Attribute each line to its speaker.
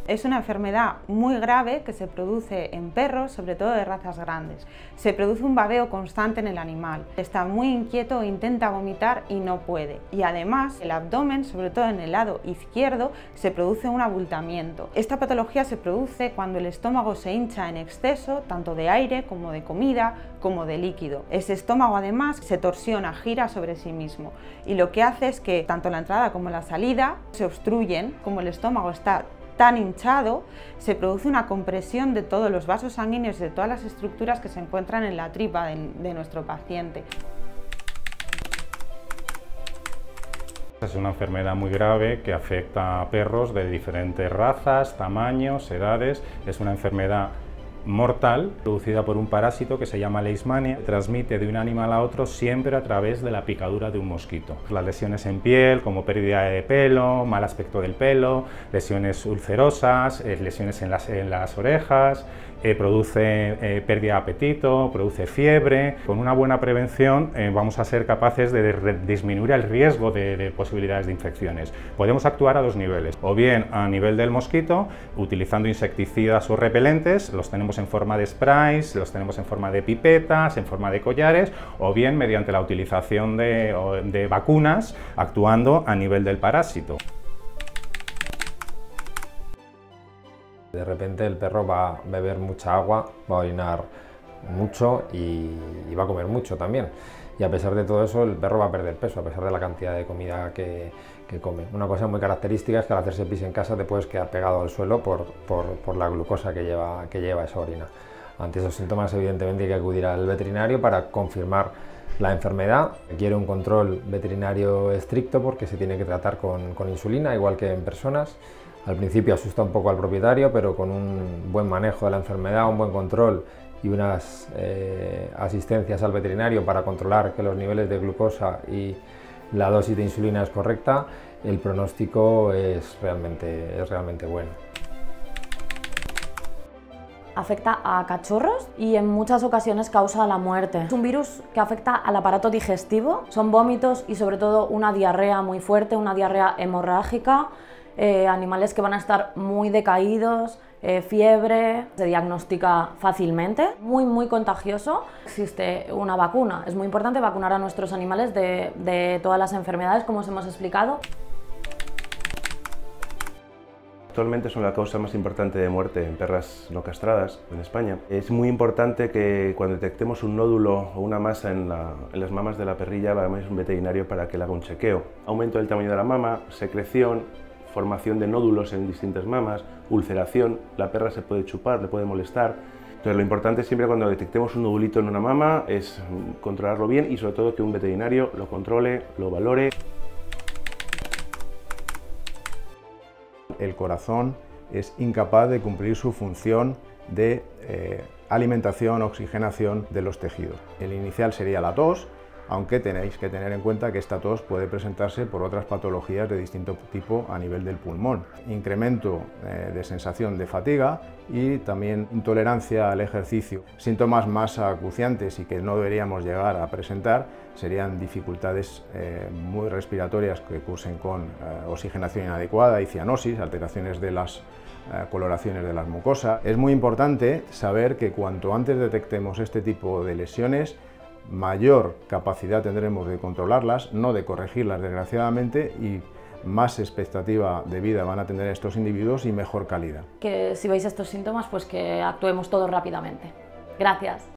Speaker 1: Es una enfermedad muy grave que se produce en perros, sobre todo de razas grandes. Se produce un babeo constante en el animal. Está muy inquieto, intenta vomitar y no puede. Y además, el abdomen, sobre todo en el lado izquierdo, se produce un abultamiento. Esta patología se produce cuando el estómago se hincha en exceso, tanto de aire como de comida, como de líquido. Ese estómago además se torsiona, gira sobre sí mismo y lo que hace es que tanto la entrada como la salida se obstruyen. Como el estómago está tan hinchado, se produce una compresión de todos los vasos sanguíneos y de todas las estructuras que se encuentran en la tripa de nuestro paciente.
Speaker 2: Es una enfermedad muy grave que afecta a perros de diferentes razas, tamaños, edades. Es una enfermedad mortal, producida por un parásito que se llama Leishmania. Transmite de un animal a otro siempre a través de la picadura de un mosquito. Las lesiones en piel, como pérdida de pelo, mal aspecto del pelo, lesiones ulcerosas, lesiones en las orejas, produce pérdida de apetito, produce fiebre. Con una buena prevención vamos a ser capaces de disminuir el riesgo de posibilidades de infecciones. Podemos actuar a dos niveles, o bien a nivel del mosquito, utilizando insecticidas o repelentes, los tenemos en forma de sprays, los tenemos en forma de pipetas, en forma de collares, o bien mediante la utilización de vacunas, actuando a nivel del parásito.
Speaker 3: De repente el perro va a beber mucha agua, va a orinar mucho y va a comer mucho también. Y a pesar de todo eso, el perro va a perder peso, a pesar de la cantidad de comida que come. Una cosa muy característica es que al hacerse pis en casa te puedes quedar pegado al suelo por la glucosa que lleva esa orina. Ante esos síntomas, evidentemente, hay que acudir al veterinario para confirmar la enfermedad. Requiere un control veterinario estricto porque se tiene que tratar con insulina, igual que en personas. Al principio asusta un poco al propietario, pero con un buen manejo de la enfermedad, un buen control y unas asistencias al veterinario para controlar que los niveles de glucosa y la dosis de insulina es correcta, el pronóstico es realmente bueno.
Speaker 4: Afecta a cachorros y en muchas ocasiones causa la muerte. Es un virus que afecta al aparato digestivo, son vómitos y sobre todo una diarrea muy fuerte, una diarrea hemorrágica, animales que van a estar muy decaídos, fiebre, se diagnostica fácilmente, muy contagioso. Existe una vacuna, es muy importante vacunar a nuestros animales de todas las enfermedades, como os hemos explicado.
Speaker 5: Actualmente son la causa más importante de muerte en perras no castradas en España. Es muy importante que cuando detectemos un nódulo o una masa en las mamas de la perrilla, vayamos a un veterinario para que le haga un chequeo. Aumento del tamaño de la mama, secreción, formación de nódulos en distintas mamas, ulceración, la perra se puede chupar, le puede molestar. Entonces lo importante siempre cuando detectemos un nodulito en una mama es controlarlo bien y sobre todo que un veterinario lo controle, lo valore.
Speaker 6: El corazón es incapaz de cumplir su función de alimentación, oxigenación de los tejidos. El inicial sería la tos, aunque tenéis que tener en cuenta que esta tos puede presentarse por otras patologías de distinto tipo a nivel del pulmón. Incremento de sensación de fatiga y también intolerancia al ejercicio. Síntomas más acuciantes y que no deberíamos llegar a presentar serían dificultades muy respiratorias que cursen con oxigenación inadecuada y cianosis, alteraciones de las coloraciones de las mucosas. Es muy importante saber que cuanto antes detectemos este tipo de lesiones, mayor capacidad tendremos de controlarlas, no de corregirlas desgraciadamente, y más expectativa de vida van a tener estos individuos y mejor calidad.
Speaker 4: Que si veis estos síntomas, pues que actuemos todos rápidamente. Gracias.